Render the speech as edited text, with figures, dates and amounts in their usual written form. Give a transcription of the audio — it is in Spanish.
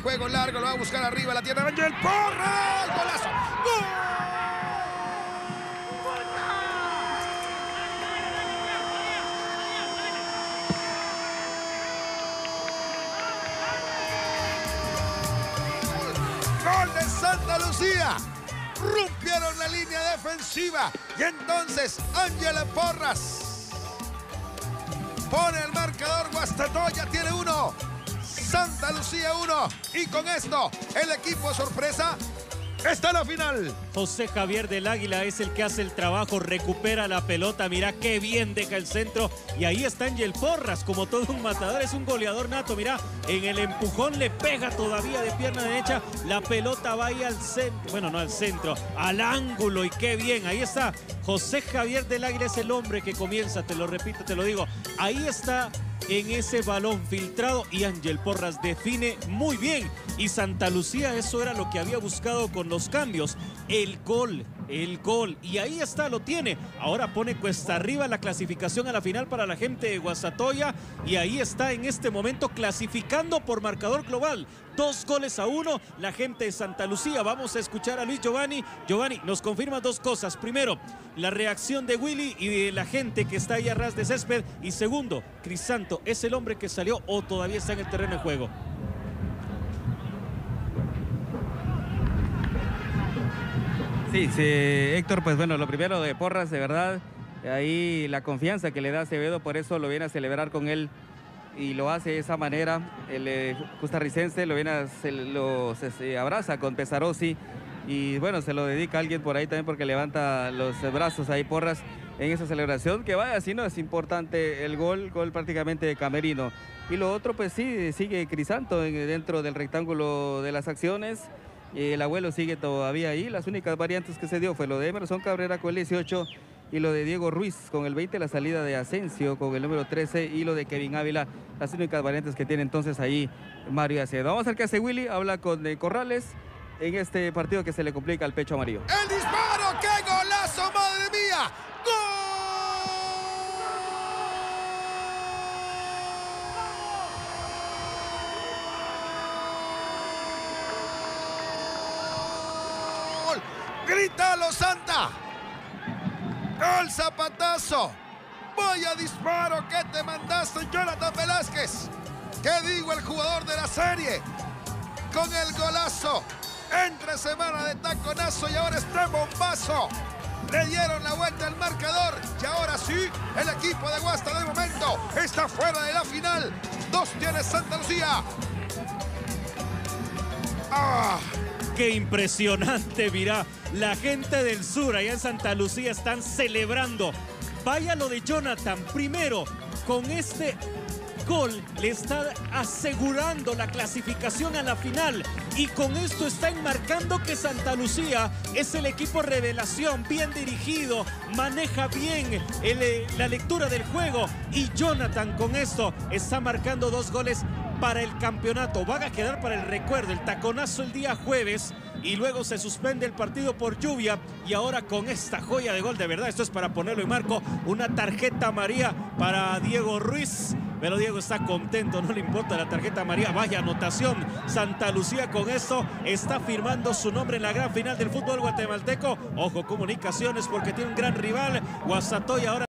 juego largo, lo va a buscar arriba, la tiene Ángel Porras. ¡Golazo! ¡Gol! ¡Gol de Santa Lucía! Rompieron la línea defensiva y entonces Ángel Porras pone el marcador. Guastatoya tiene 1, Santa Lucía 1, y con esto el equipo sorpresa está en la final. José Javier del Águila es el que hace el trabajo, recupera la pelota, mira qué bien deja el centro, y ahí está Ángel Porras como todo un matador, es un goleador nato, mira, en el empujón le pega todavía de pierna derecha, la pelota va ahí al centro, bueno, no al centro, al ángulo, y qué bien, ahí está José Javier del Águila, es el hombre que comienza, te lo repito, te lo digo, ahí está en ese balón filtrado y Ángel Porras define muy bien. Y Santa Lucía, eso era lo que había buscado con los cambios. El gol. Y ahí está, lo tiene. Ahora pone cuesta arriba la clasificación a la final para la gente de Guastatoya. Y ahí está en este momento clasificando por marcador global. 2-1 la gente de Santa Lucía. Vamos a escuchar a Luis Giovanni. Giovanni, nos confirma 2 cosas. Primero, la reacción de Willy y de la gente que está ahí a ras de césped. Y segundo, Crisanto, ¿es el hombre que salió o todavía está en el terreno de juego? Sí, Héctor, pues bueno, lo primero de Porras, de verdad, ahí la confianza que le da Acevedo, por eso lo viene a celebrar con él y lo hace de esa manera. El costarricense se abraza con Pesarossi y bueno, se lo dedica a alguien por ahí también porque levanta los brazos ahí Porras en esa celebración, que vaya, si no es importante el gol prácticamente de camerino. Y lo otro, pues sí, sigue Crisanto dentro del rectángulo de las acciones. El abuelo sigue todavía ahí. Las únicas variantes que se dio fue lo de Emerson Cabrera con el 18 y lo de Diego Ruiz con el 20, la salida de Asensio con el número 13 y lo de Kevin Ávila, las únicas variantes que tiene entonces ahí Mario Acevedo. Vamos a ver qué hace Willy, habla con Corrales en este partido que se le complica al pecho amarillo. ¡El disparo! ¡Qué golazo, madre mía! ¡Gol! ¡Grítalo, Santa! ¡Gol, zapatazo! ¡Vaya disparo que te mandaste, Jonathan Velázquez! ¿Qué digo el jugador de la serie? Con el golazo, entre semana de taconazo y ahora este bombazo. Le dieron la vuelta al marcador y ahora sí, el equipo de Guasta de momento está fuera de la final. 2 tiene Santa Lucía. ¡Ah! ¡Qué impresionante! Mira, la gente del sur allá en Santa Lucía están celebrando. Vaya lo de Jonathan. Primero, con este gol le está asegurando la clasificación a la final. Y con esto está enmarcando que Santa Lucía es el equipo revelación, bien dirigido, maneja bien la lectura del juego. Y Jonathan con esto está marcando 2 goles para el campeonato. Van a quedar para el recuerdo, el taconazo el día jueves y luego se suspende el partido por lluvia y ahora con esta joya de gol, de verdad, esto es para ponerlo en marco, una tarjeta amarilla para Diego Ruiz, pero Diego está contento, no le importa la tarjeta amarilla, vaya anotación, Santa Lucía con esto está firmando su nombre en la gran final del fútbol guatemalteco. Ojo, Comunicaciones, porque tiene un gran rival, Guastatoya ahora